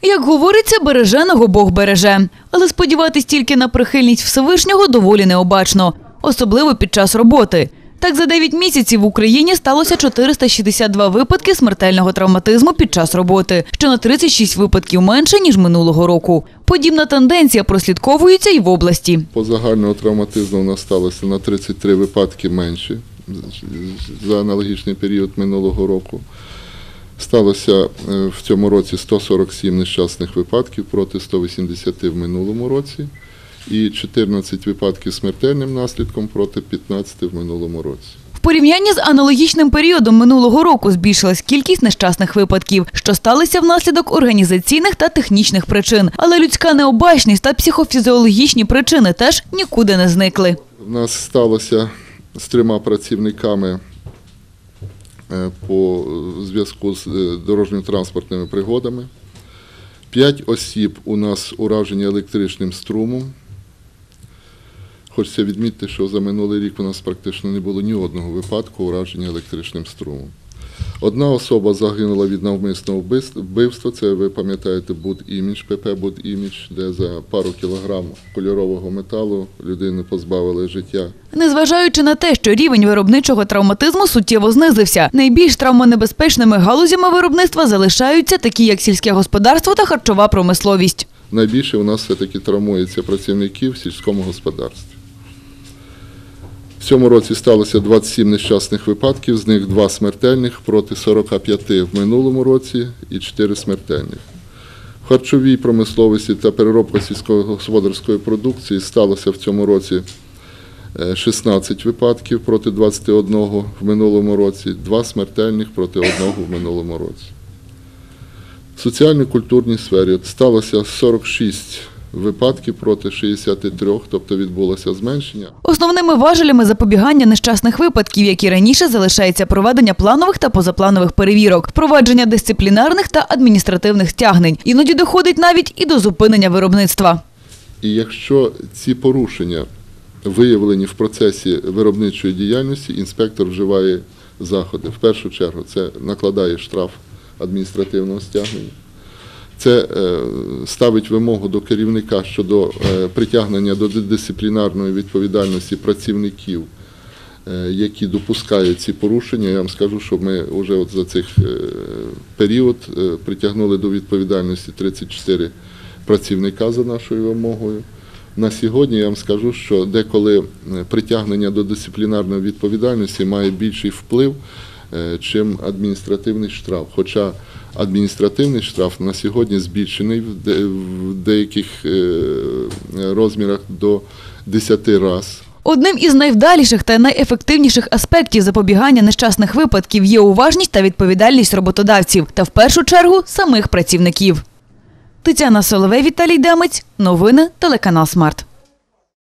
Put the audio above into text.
Як говориться, береженого Бог береже. Але сподіватись тільки на прихильність Всевишнього доволі необачно. Особливо під час роботи. Так, за 9 місяців в Україні сталося 462 випадки смертельного травматизму під час роботи, що на 36 випадків менше, ніж минулого року. Подібна тенденція прослідковується і в області. По загальному травматизму у нас сталося на 33 випадки менше за аналогічний період минулого року. Сталося в цьому році 147 нещасних випадків проти 180 в минулому році. І 14 випадків смертельним наслідком проти 15 в минулому році. В порівнянні з аналогічним періодом минулого року збільшилась кількість нещасних випадків, що сталися внаслідок організаційних та технічних причин. Але людська необачність та психофізіологічні причини теж нікуди не зникли. У нас сталося з 3 працівниками по зв'язку з дорожньо-транспортними пригодами. 5 осіб у нас уражені електричним струмом. Хочеться відмітити, що за минулий рік у нас практично не було ні одного випадку ураження електричним струмом. 1 особа загинула від навмисного вбивства, це ви пам'ятаєте Будімідж, ПП Будімідж, де за пару кілограм кольорового металу людину позбавили життя. Незважаючи на те, що рівень виробничого травматизму суттєво знизився, найбільш травмонебезпечними галузями виробництва залишаються такі, як сільське господарство та харчова промисловість. Найбільше у нас все-таки травмується працівників в сільському господарстві. В цьому році сталося 27 нещасних випадків, з них 2 смертельних проти 45 в минулому році і 4 смертельних. В харчовій промисловості та переробка сільськогосподарської продукції сталося в цьому році 16 випадків проти 21 в минулому році, 2 смертельних проти 1 в минулому році. В соціально-культурній сфері сталося 46 випадків проти 63, тобто відбулося зменшення. Основними важелями запобігання нещасних випадків, як і раніше, залишається проведення планових та позапланових перевірок, впровадження дисциплінарних та адміністративних стягнень. Іноді доходить навіть і до зупинення виробництва. І якщо ці порушення виявлені в процесі виробничої діяльності, інспектор вживає заходи. В першу чергу це накладає штраф адміністративного стягнення. Це ставить вимогу до керівника щодо притягнення до дисциплінарної відповідальності працівників, які допускають ці порушення. Я вам скажу, що ми вже за цей період притягнули до відповідальності 34 працівника за нашою вимогою. На сьогодні я вам скажу, що деколи притягнення до дисциплінарної відповідальності має більший вплив, чим адміністративний штраф. Хоча адміністративний штраф на сьогодні збільшений в деяких розмірах до 10 разів. Одним із найвдаліших та найефективніших аспектів запобігання нещасних випадків є уважність та відповідальність роботодавців та, в першу чергу, самих працівників. Тетяна Соловей, Віталій Демець. Новини телеканал Смарт.